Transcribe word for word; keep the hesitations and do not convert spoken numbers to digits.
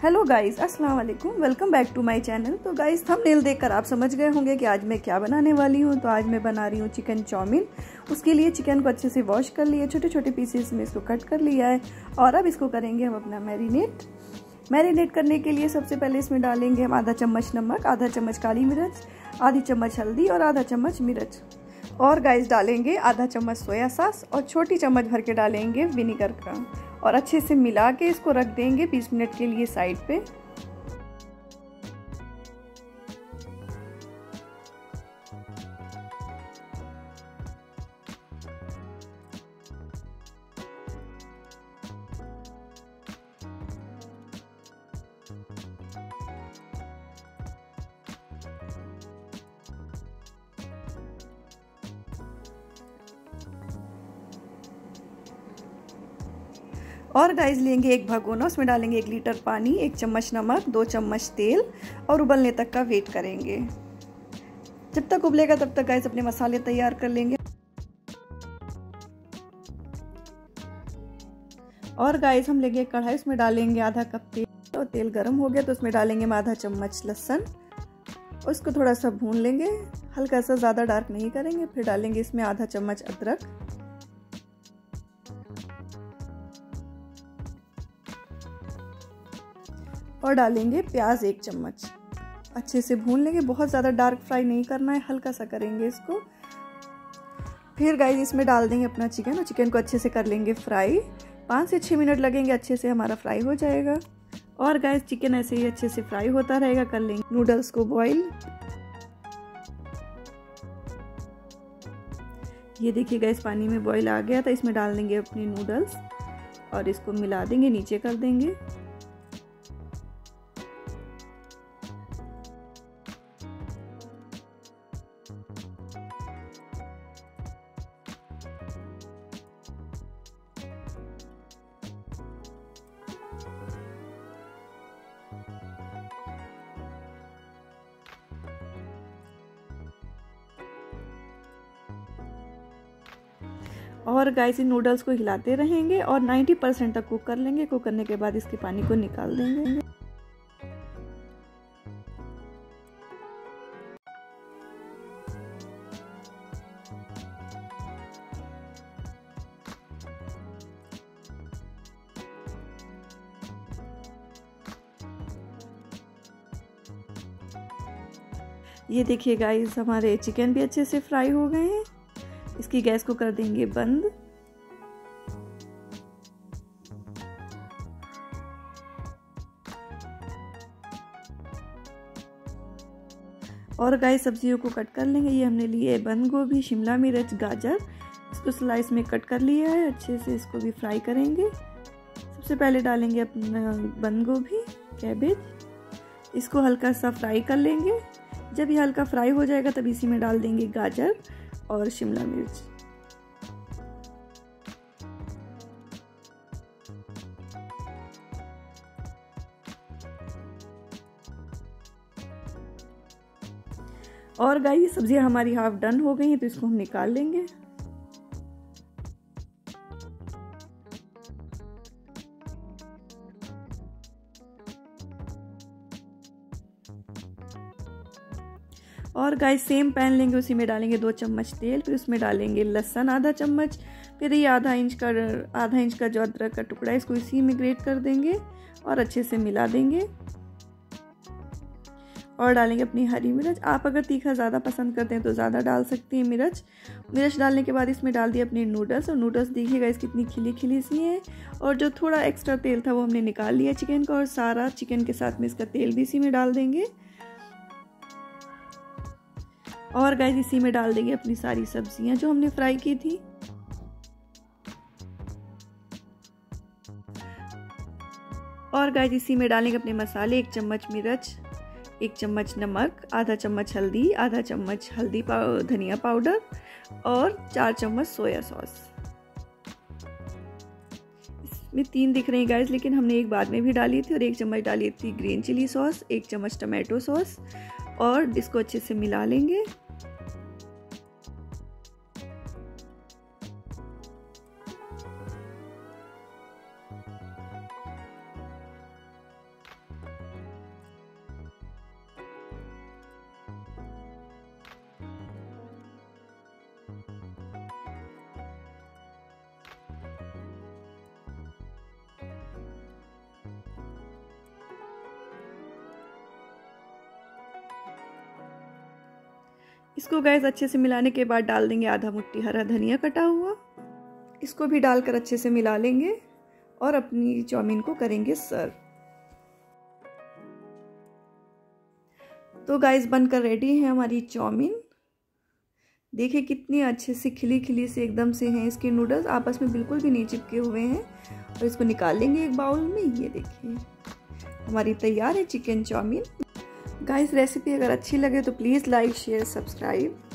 Hello guys, अस्सलाम वालेकुम, welcome back to my channel. तो गाइस थंबनेल देखकर आप समझ गए होंगे कि आज मैं क्या बनाने वाली हूँ। तो आज मैं बना रही हूँ चिकन चाउमीन। उसके लिए चिकन को अच्छे से वॉश कर लिया, छोटे छोटे पीसेस में इसको कट कर लिया है और अब इसको करेंगे हम अपना मैरिनेट। मैरिनेट करने के लिए सबसे पहले इसमें डालेंगे हम आधा चम्मच नमक, आधा चम्मच काली मिर्च, आधी चम्मच हल्दी और आधा चम्मच मिर्च। और गाइस डालेंगे आधा चम्मच सोया सॉस और छोटी चम्मच भर के डालेंगे विनीगर का और अच्छे से मिला के इसको रख देंगे बीस मिनट के लिए साइड पे। और गाइस लेंगे एक भगोना, उसमें डालेंगे एक लीटर पानी, एक चम्मच नमक, दो चम्मच तेल और उबलने तक का वेट करेंगे। जब तक उबलेगा तब तक गाइस अपने मसाले तैयार कर लेंगे। और गाइस हम लेंगे कढ़ाई, उसमें डालेंगे आधा कप तेल और तेल गर्म हो गया तो उसमें डालेंगे हम आधा चम्मच लहसुन। उसको थोड़ा सा भून लेंगे, हल्का सा, ज़्यादा डार्क नहीं करेंगे। फिर डालेंगे इसमें आधा चम्मच अदरक और डालेंगे प्याज एक चम्मच। अच्छे से भून लेंगे, बहुत ज़्यादा डार्क फ्राई नहीं करना है, हल्का सा करेंगे इसको। फिर गाइस इसमें डाल देंगे अपना चिकन और चिकन को अच्छे से कर लेंगे फ्राई। पाँच से छः मिनट लगेंगे, अच्छे से हमारा फ्राई हो जाएगा। और गाइस चिकन ऐसे ही अच्छे से फ्राई होता रहेगा। कर लेंगे नूडल्स को बॉईल। ये देखिए गाइस पानी में बॉईल आ गया था, इसमें डाल देंगे अपने नूडल्स और इसको मिला देंगे, नीचे कर देंगे। और गाइस इन नूडल्स को हिलाते रहेंगे और नब्बे परसेंट तक कुक कर लेंगे। कुक करने के बाद इसके पानी को निकाल देंगे। ये देखिए गाइस हमारे चिकन भी अच्छे से फ्राई हो गए हैं। इसकी गैस को कर देंगे बंद। और गाइस सब्जियों को कट कर लेंगे। ये हमने लिए बंद गोभी, शिमला मिर्च, गाजर, इसको स्लाइस में कट कर लिया है। अच्छे से इसको भी फ्राई करेंगे। सबसे पहले डालेंगे अपना बंद गोभी, कैबेज, इसको हल्का सा फ्राई कर लेंगे। जब ये हल्का फ्राई हो जाएगा तब इसी में डाल देंगे गाजर और शिमला मिर्च। और गाइस सब्जियां हमारी हाफ डन हो गई हैं तो इसको हम निकाल लेंगे। और गाइस सेम पैन लेंगे, उसी में डालेंगे दो चम्मच तेल, फिर उसमें डालेंगे लहसुन आधा चम्मच, फिर ये आधा इंच का आधा इंच का जो अदरक का टुकड़ा है इसको इसी में ग्रेट कर देंगे और अच्छे से मिला देंगे। और डालेंगे अपनी हरी मिर्च। आप अगर तीखा ज़्यादा पसंद करते हैं तो ज़्यादा डाल सकते हैं मिर्च। मिर्च डालने के बाद इसमें डाल दिए अपने नूडल्स और नूडल्स देखिएगा इस कितनी खिली खिली सी है। और जो थोड़ा एक्स्ट्रा तेल था वो हमने निकाल लिया चिकन का और सारा चिकन के साथ में इसका तेल भी इसी में डाल देंगे। और गाइस इसी में डाल देंगे अपनी सारी सब्जियां जो हमने फ्राई की थी। और गाइस इसी में डालेंगे अपने मसाले, एक चम्मच मिर्च, एक चम्मच नमक, आधा चम्मच हल्दी, आधा चम्मच हल्दी पाउ धनिया पाउडर और चार चम्मच सोया सॉस। इसमें तीन दिख रही गाइस, लेकिन हमने एक बाद में भी डाली थी। और एक चम्मच डाली थी ग्रीन चिली सॉस, एक चम्मच टमाटो सॉस और इसको अच्छे से मिला लेंगे। इसको गैस अच्छे से मिलाने के बाद डाल देंगे आधा मुट्ठी हरा धनिया कटा हुआ। इसको भी डालकर अच्छे से मिला लेंगे और अपनी चाउमीन को करेंगे सर्व। तो गाइस बनकर रेडी है हमारी चाउमीन। देखिए कितनी अच्छे से खिली खिली से एकदम से हैं इसके नूडल्स, आपस में बिल्कुल भी नहीं चिपके हुए हैं। और इसको निकाल लेंगे एक बाउल में। ये देखिए हमारी तैयार है चिकन चाउमीन। गाइस रेसिपी अगर अच्छी लगे तो प्लीज़ लाइक शेयर सब्सक्राइब।